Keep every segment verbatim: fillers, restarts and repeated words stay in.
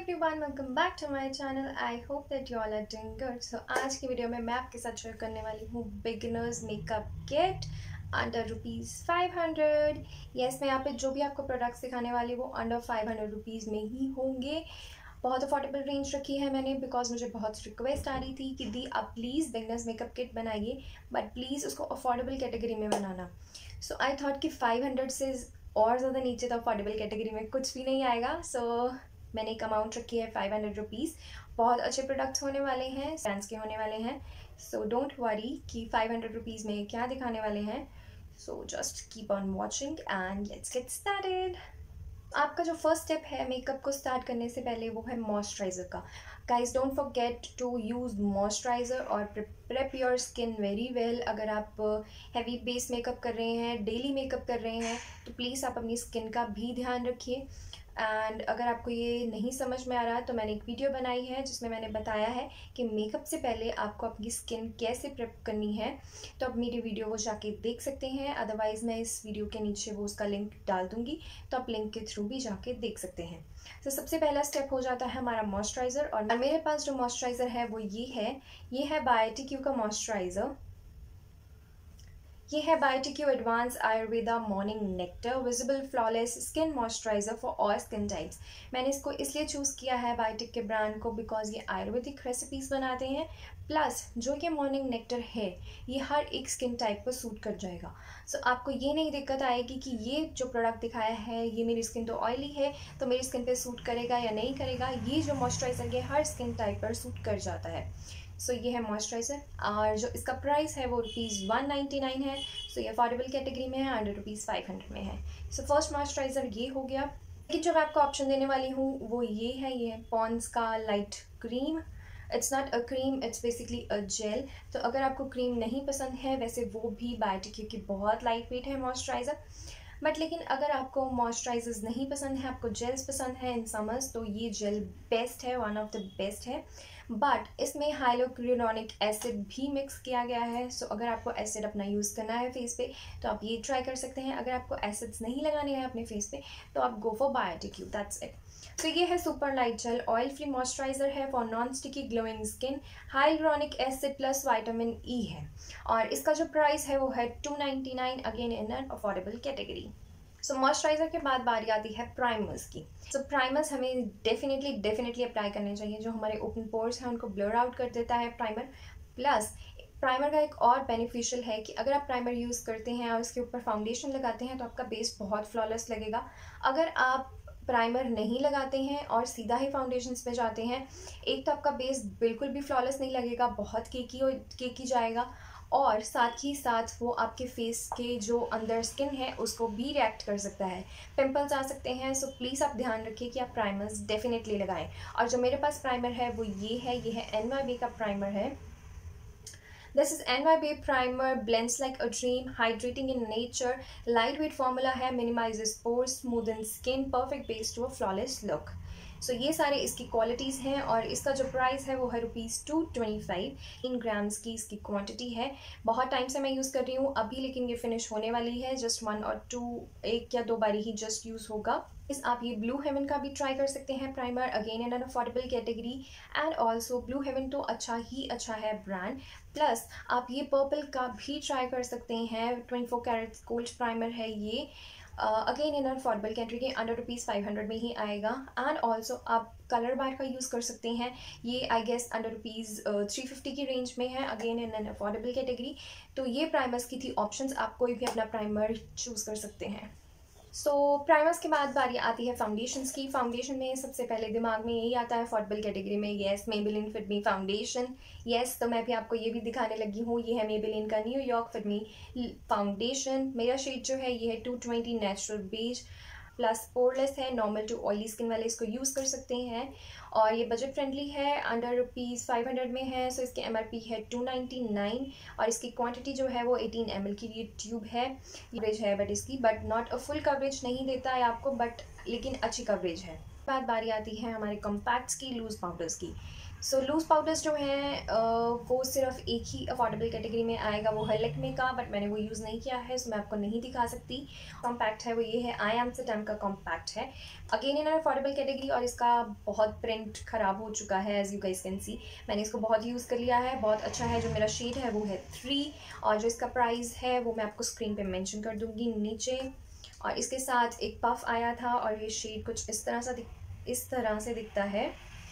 Everyone, welcome back to my channel. I hope that you all are doing good. So आज की video में मैं आपके साथ शेयर करने वाली हूँ beginners makeup kit under rupees five hundred. Yes, मैं यहाँ पे जो भी आपको प्रोडक्ट्स दिखाने वाली वो अंडर फाइव हंड्रेड रुपीज़ में ही होंगे। बहुत अफोर्डेबल रेंज रखी है मैंने, बिकॉज मुझे बहुत रिक्वेस्ट आ रही थी कि दी आप प्लीज़ बिगिनर्स मेकअप किट बनाइए, बट प्लीज़ उसको अफोर्डेबल कैटेगरी में बनाना। सो आई थॉट कि फाइव हंड्रेड से और ज़्यादा नीचे तो अफोर्डेबल कैटेगरी में कुछ भी नहीं आएगा। सो so, मैंने एक अमाउंट रखी है फाइव हंड्रेड रुपीज़। बहुत अच्छे प्रोडक्ट्स होने वाले हैं, ब्रांड्स के होने वाले हैं। सो डोंट वरी कि फाइव हंड्रेड रुपीज़ में क्या दिखाने वाले हैं। So just keep on watching and let's get started. आपका जो फर्स्ट स्टेप है मेकअप को स्टार्ट करने से पहले वो है मॉइस्चराइज़र का। Guys don't forget to use moisturiser और prep your skin very well. अगर आप हैवी बेस मेकअप कर रहे हैं, डेली मेकअप कर रहे हैं, तो प्लीज़ आप अपनी स्किन का भी ध्यान रखिए। एंड अगर आपको ये नहीं समझ में आ रहा तो मैंने एक वीडियो बनाई है जिसमें मैंने बताया है कि मेकअप से पहले आपको अपनी स्किन कैसे प्रेप करनी है। तो आप मेरी वीडियो वो जाके देख सकते हैं, अदरवाइज़ मैं इस वीडियो के नीचे वो उसका लिंक डाल दूँगी, तो आप लिंक के थ्रू भी जाके देख सकते हैं। तो सबसे पहला स्टेप हो जाता है हमारा मॉइस्चराइज़र, और मेरे पास जो मॉइस्चराइज़र है वो ये है। ये है बायोटिक्यू का मॉइस्चराइज़र। ये है Biotique advance Ayurveda morning nectar visible flawless skin moisturiser for all skin types. मैंने इसको इसलिए चूज़ किया है बायोटिक के ब्रांड को, बिकॉज ये आयुर्वेदिक रेसिपीज़ बनाते हैं, प्लस जो ये मॉर्निंग नेक्टर है ये हर एक स्किन टाइप पर सूट कर जाएगा। सो so, आपको ये नहीं दिक्कत आएगी कि ये जो प्रोडक्ट दिखाया है ये मेरी स्किन तो ऑयली है तो मेरी स्किन पे सूट करेगा या नहीं करेगा। ये जो मॉइस्चराइज़र ये हर स्किन टाइप पर सूट कर जाता है। सो so, ये है मॉइस्चराइज़र, और जो इसका प्राइस है वो रुपीज़ वन नाइन्टी नाइन है। सो so, ये अफोर्डेबल कैटेगरी में है, अंडर रुपीज़ फाइव हंड्रेड में है। सो फर्स्ट मॉइस्चराइज़र ये हो गया। लेकिन जो मैं आपको ऑप्शन देने वाली हूँ वो ये है, ये है पॉन्ड्स का light cream. It's not a cream, it's basically a gel. तो अगर आपको क्रीम नहीं पसंद है, वैसे वो भी बायोटिक्यू की बहुत लाइट वेट है मॉइस्चराइज़र, बट लेकिन अगर आपको मॉइस्चराइजर्स नहीं पसंद है, आपको जेल्स पसंद है इन समर्स, तो ये जेल बेस्ट है, वन ऑफ द बेस्ट है। बट इसमें हाइलोक्यूरोनिक एसिड भी मिक्स किया गया है। सो so, अगर आपको एसिड अपना यूज़ करना है फेस पे तो आप ये ट्राई कर सकते हैं। अगर आपको एसिड्स नहीं लगाने हैं अपने फेस पे तो आप go for Biotique, that's it. तो ये है super light gel oil free moisturiser है for non sticky glowing skin, hyaluronic acid plus vitamin E है, और इसका जो प्राइस है वो है two ninety nine, again in an affordable category. So moisturiser के बाद बारी आती है प्राइमर्स की। सो so, प्राइमर्स हमें डेफिनेटली डेफिनेटली अप्लाई करने चाहिए। जो हमारे ओपन पोर्स हैं उनको ब्लर आउट कर देता है प्राइमर। प्लस प्राइमर का एक और बेनिफिशियल है कि अगर आप प्राइमर यूज़ करते हैं और उसके ऊपर फाउंडेशन लगाते हैं तो आपका बेस बहुत फ्लॉलेस लगेगा। अगर आप प्राइमर नहीं लगाते हैं और सीधा ही फाउंडेशंस पे जाते हैं, एक तो आपका बेस बिल्कुल भी फ्लॉलेस नहीं लगेगा, बहुत केकी केकी जाएगा, और साथ ही साथ वो आपके फेस के जो अंदर स्किन है उसको भी रिएक्ट कर सकता है, पिंपल्स आ सकते हैं। सो प्लीज़ आप ध्यान रखिए कि आप प्राइमर्स डेफिनेटली लगाएं। और जो मेरे पास प्राइमर है वो ये है, ये है एन वाई बी का प्राइमर है। This is N Y B primer, blends like a dream, hydrating in nature, light weight formula है, minimises pores, smooth in skin, perfect base to a flawless look. So so, ये सारे इसकी qualities हैं, और इसका जो price है वो है rupees two twenty five. In grams की इसकी क्वांटिटी है। बहुत टाइम से मैं यूज़ कर रही हूँ अभी, लेकिन ये फिनिश होने वाली है। जस्ट वन और टू, एक या दो बारी ही जस्ट यूज़ होगा। इस आप ये ब्लू हेवन का भी ट्राई कर सकते हैं primer, again in an affordable category. And also Blue Heaven तो अच्छा ही अच्छा है ब्रांड। प्लस आप ये पर्पल का भी ट्राई कर सकते हैं, twenty four carats gold primer है ये, again in affordable category, under rupees five hundred में ही आएगा। एंड ऑल्सो आप कलर बार का यूज़ कर सकते हैं, ये I guess under rupees three fifty की रेंज में है, again in an affordable category. तो ये प्राइमर्स की थी ऑप्शंस, आप कोई भी अपना प्राइमर चूज़ कर सकते हैं। सो so, प्राइमर्स के बाद बारी आती है फाउंडेशंस की। फाउंडेशन में सबसे पहले दिमाग में यही आता है अफोर्डेबल कैटेगरी में, yes Maybelline fit me foundation. Yes, तो मैं भी आपको ये भी दिखाने लगी हूँ। ये है मेबेलिन का न्यूयॉर्क फिट मी फाउंडेशन। मेरा शेड जो है ये है two twenty natural beige, plus poreless है, नॉर्मल टू ऑयली स्किन वाले इसको यूज़ कर सकते हैं, और ये बजट फ्रेंडली है, अंडर रुपीज़ फाइव हंड्रेड में है। सो इसकी एम आर पी है टू नाइन्टी नाइन, और इसकी क्वांटिटी जो है वो एटीन एम एल की ये ट्यूब है। कवरेज है बट इसकी, but not a full coverage नहीं देता है आपको, बट लेकिन अच्छी कवरेज है। बाद बारी आती है हमारे कॉम्पैक्ट्स की, लूज पाउडर्स की। सो लूज़ पाउडर्स जो हैं अ, वो सिर्फ एक ही अफोर्डेबल कैटेगरी में आएगा, वो है लेक्मे का, बट मैंने वो यूज़ नहीं किया है, सो मैं आपको नहीं दिखा सकती। कॉम्पैक्ट है वो ये है, आई एम्स्टर्डम का कॉम्पैक्ट है, अगेन इन अफोर्डेबल कैटेगरी, और इसका बहुत प्रिंट ख़राब हो चुका है as you guys can see. मैंने इसको बहुत यूज़ कर लिया है, बहुत अच्छा है। जो मेरा शेड है वो है थ्री, और जो इसका प्राइस है वो मैं आपको स्क्रीन पर मैंशन कर दूँगी नीचे। और इसके साथ एक पफ आया था, और ये शेड कुछ इस तरह सा दिख इस तरह से दिखता है।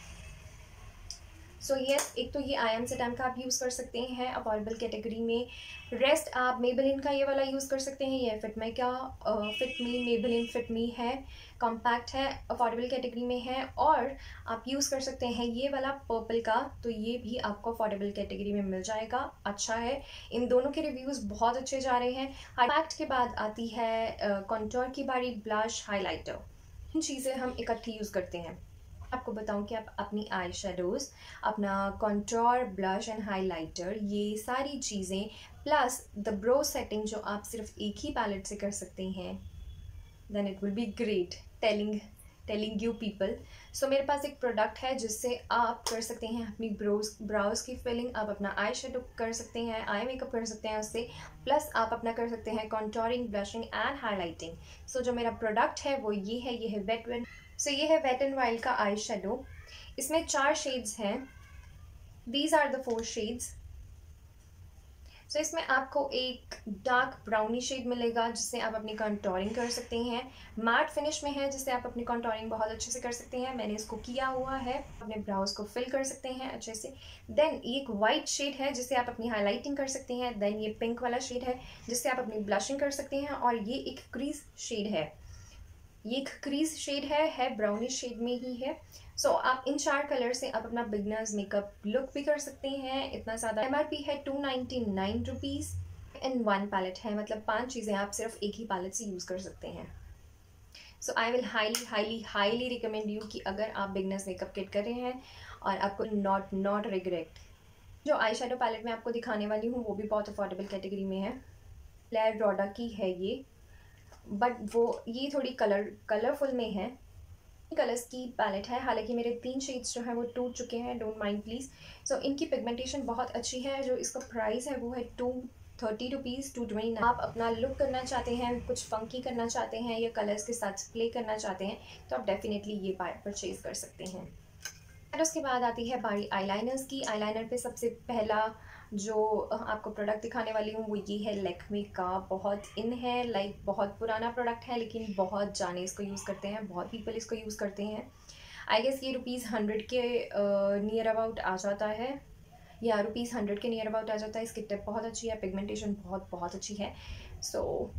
सो so, येस yes, एक तो ये आई एम सेटम का आप यूज़ कर सकते हैं अफोर्डेबल कैटेगरी में। रेस्ट आप मेबेलिन का ये वाला यूज़ कर सकते हैं, ये फिट मी का fit me Maybelline fit me है, कॉम्पैक्ट है, अफोर्डेबल कैटेगरी में है। और आप यूज़ कर सकते हैं ये वाला पर्पल का, तो ये भी आपको अफोर्डेबल कैटेगरी में मिल जाएगा, अच्छा है। इन दोनों के रिव्यूज़ बहुत अच्छे जा रहे हैं। कॉम्पैक्ट के बाद आती है कॉन्टोर की बारी, ब्लश, हाईलाइटर, इन चीज़ें हम इकट्ठी यूज़ करते हैं। आपको बताऊं कि आप अपनी आई शेडोज़, अपना कॉन्टोर, ब्लश एंड हाइलाइटर, ये सारी चीज़ें प्लस द ब्रो सेटिंग जो आप सिर्फ एक ही पैलेट से कर सकते हैं, then it will be great telling telling you people. So मेरे पास एक प्रोडक्ट है जिससे आप कर सकते हैं अपनी ब्रोज ब्राउज की फिलिंग, आप अपना आई शेडो कर सकते हैं, आई मेकअप कर सकते हैं उससे, प्लस आप अपना कर सकते हैं contouring, blushing and highlighting. So जो मेरा प्रोडक्ट है वो ये है, ये है वेट वेट सो so, ये है वेट एंड वाइल्ड का आई शेडो। इसमें चार शेड्स हैं, these are the four shades. So इसमें आपको एक डार्क ब्राउनी शेड मिलेगा जिससे आप अपनी कंटोरिंग कर सकते हैं, मैट फिनिश में है जिससे आप अपनी कंटोरिंग बहुत अच्छे से कर सकते हैं, मैंने इसको किया हुआ है। अपने ब्राउज को फिल कर सकते हैं अच्छे से। देन एक वाइट शेड है जिससे आप अपनी हाईलाइटिंग कर सकते हैं। देन ये पिंक वाला शेड है जिससे आप अपनी ब्लशिंग कर सकते हैं, और ये एक क्रीज शेड है, ये एक क्रीज शेड है है ब्राउनिश शेड में ही है। सो so, आप इन चार कलर से आप अपना बिगनर्स मेकअप लुक भी कर सकते हैं। इतना ज़्यादा एमआरपी है two ninety nine rupees in one palette है, मतलब पांच चीज़ें आप सिर्फ एक ही पैलेट से यूज़ कर सकते हैं। So I will highly highly highly recommend you कि अगर आप बिगनर्स मेकअप किट कर रहे हैं और आपको नॉट नॉट रिग्रेट। जो आई शेडो पैलेट मैं आपको दिखाने वाली हूँ वो भी बहुत अफोर्डेबल कैटेगरी में है, फ्लेयर रॉडा की है ये, बट वो ये थोड़ी कलर कलरफुल में है। कलर्स की पैलेट है, हालांकि मेरे तीन शेड्स जो हैं वो टूट चुके हैं, डोंट माइंड प्लीज़। सो इनकी पिगमेंटेशन बहुत अच्छी है। जो इसका प्राइस है वो है two thirty rupees two twenty nine. आप अपना लुक करना चाहते हैं, कुछ फंकी करना चाहते हैं या कलर्स के साथ प्ले करना चाहते हैं, तो आप डेफिनेटली ये परचेज़ कर सकते हैं। और उसके बाद आती है बारी आईलाइनर्स की। आईलाइनर पे सबसे पहला जो आपको प्रोडक्ट दिखाने वाली हूँ वो ये है लैक्मे का, बहुत इन है, लाइक बहुत पुराना प्रोडक्ट है लेकिन बहुत जाने इसको यूज़ करते हैं, बहुत पीपल इसको यूज़ करते हैं। आई गेस ये रुपीज़ हंड्रेड के नियर अबाउट आ जाता है, या रुपीज़ हंड्रेड के नियर अबाउट आ जाता है। इसकी टिप बहुत अच्छी है, पिगमेंटेशन बहुत बहुत अच्छी है। So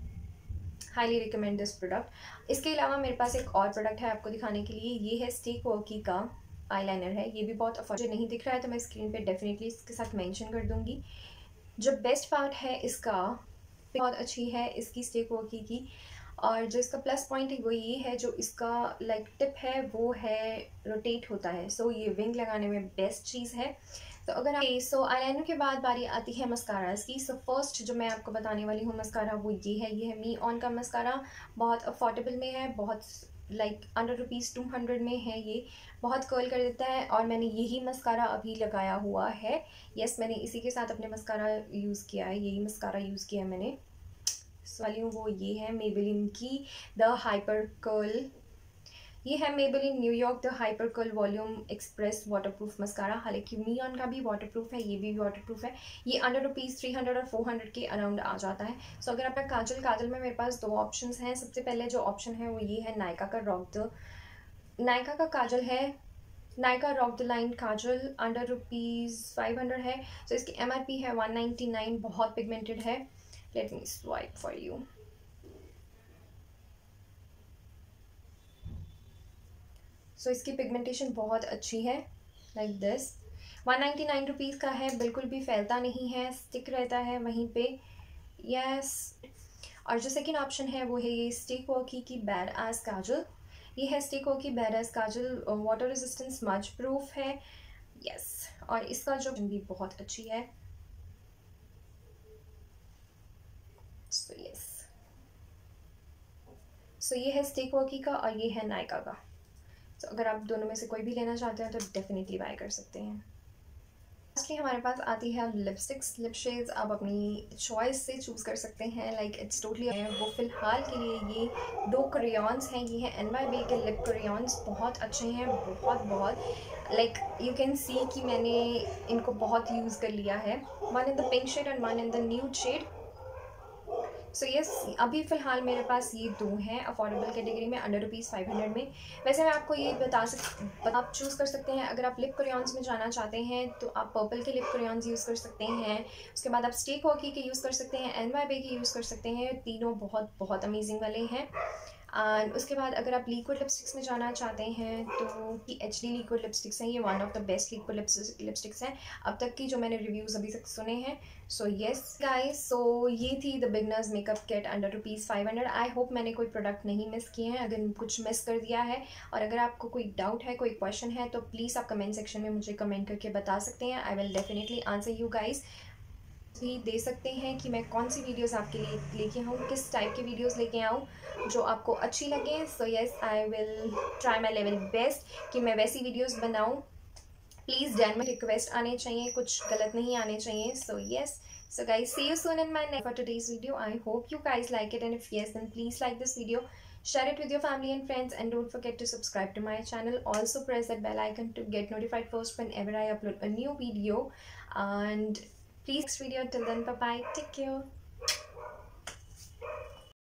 highly recommend this product. इसके अलावा मेरे पास एक और प्रोडक्ट है आपको दिखाने के लिए, ये है स्टिक वर्की का आईलाइनर है, ये भी बहुत अफोर्डेबल नहीं दिख रहा है तो मैं स्क्रीन पे डेफिनेटली इसके साथ मेंशन कर दूंगी। जो बेस्ट पार्ट है इसका, बहुत अच्छी है इसकी स्टिक वर्की की, और जो इसका प्लस पॉइंट है वो ये है, जो इसका लाइक टिप है वो है रोटेट होता है, सो ये विंग लगाने में बेस्ट चीज़ है। तो अगर आप सो आईलाइनर के बाद बारी आती है मस्कारास की। सो फर्स्ट जो मैं आपको बताने वाली हूँ मस्कारा वो ये है, ये है मी ऑन का मस्कारा, बहुत अफोर्डेबल में है, बहुत like under rupees two hundred में है, ये बहुत कर्ल कर देता है, और मैंने यही मस्कारा अभी लगाया हुआ है। यस, मैंने इसी के साथ अपने मस्कारा यूज़ किया है, यही मस्कारा यूज़ किया है मैंने। वाली हूँ वो ये है मेबेलिन की द हाइपर कर्ल, ये है Maybelline New York the hyper curl volume express waterproof mascara. हालांकि मियॉन का भी वाटरप्रूफ है, ये भी वाटरप्रूफ है। ये अंडर रुपीज़ थ्री हंड्रेड और फोर हंड्रेड के अराउंड आ जाता है। सो अगर आपका काजल काजल में मेरे पास दो ऑप्शंस हैं। सबसे पहले जो ऑप्शन है वो ये है नायका का रॉक द, नायका का काजल है, Nykaa rock the line kajal, under rupees five hundred है। सो so, इसकी एम आर पी है वन नाइन्टी नाइन, बहुत पिगमेंटेड है। Let me swipe for you. So इसकी पिगमेंटेशन बहुत अच्छी है, like this. One ninety nine rupees का है, बिल्कुल भी फैलता नहीं है, स्टिक रहता है वहीं पे। Yes yes. और जो सेकंड ऑप्शन है वो है ये स्टिक वर्की की बैड एज काजल, ये है stay quirky bad edge kajal, water resistance smudge proof है। Yes yes. और इसका जो भी बहुत अच्छी है। So so, yes yes. So so, ये है स्टिक वर्की का और ये है नायका का। सो so, अगर आप दोनों में से कोई भी लेना चाहते हैं तो डेफिनेटली बाय कर सकते हैं। लास्टली हमारे पास आती है लिपस्टिक्स। लिप शेड्स आप अपनी चॉइस से चूज़ कर सकते हैं, लाइक इट्स टोटली है। वो फ़िलहाल के लिए ये दो क्रेयॉन्स हैं, ये हैं एन वाई बी के लिप क्रेयॉन्स। बहुत अच्छे हैं, बहुत बहुत लाइक यू कैन सी कि मैंने इनको बहुत यूज़ कर लिया है। One in the pink shade and one in the nude shade. So yes, अभी फ़िलहाल मेरे पास ये दो हैं अफोर्डेबल कैटेगरी में, अंडर रुपीज़ फाइव हंड्रेड में। वैसे मैं आपको ये बता सक आप चूज़ कर सकते हैं, अगर आप लिप क्रेयॉन्स में जाना चाहते हैं तो आप पर्पल के लिप क्रेयॉन्स यूज़ कर सकते हैं। उसके बाद आप स्टेक हॉकी के यूज़ कर सकते हैं, एन वाई बी के यूज़ कर सकते हैं। तीनों बहुत बहुत अमेजिंग वाले हैं। एंड उसके बाद अगर आप लिक्विड लिपस्टिक्स में जाना चाहते हैं तो कि एच डी लिक्विड लिपस्टिक्स हैं, ये one of the best liquid lipsticks हैं अब तक की जो मैंने रिव्यूज़ अभी तक सुने हैं। सो येस गाइस, सो ये थी the beginners makeup kit under rupees five hundred. I hope मैंने कोई प्रोडक्ट नहीं मिस किए हैं। अगर कुछ मिस कर दिया है और अगर आपको कोई डाउट है, कोई क्वेश्चन है, तो प्लीज़ आप कमेंट सेक्शन में मुझे कमेंट करके बता सकते हैं। I will definitely answer you guys. भी दे सकते हैं कि मैं कौन सी वीडियोस आपके लिए लेके आऊँ, किस टाइप के वीडियोस लेके आऊँ जो आपको अच्छी लगे। So yes, I will try my level best कि मैं वैसी वीडियोस बनाऊँ। प्लीज़ जेन्युइन रिक्वेस्ट आने चाहिए, कुछ गलत नहीं आने चाहिए। So yes, so guys, see you soon in my next for today's video. I hope you guys like it, and if yes, then please like this video, share it with your family and friends, and don't forget to subscribe to my channel. Also press that bell icon to get notified first whenever I upload a new video. And please, next video. Till then, bye bye, take care.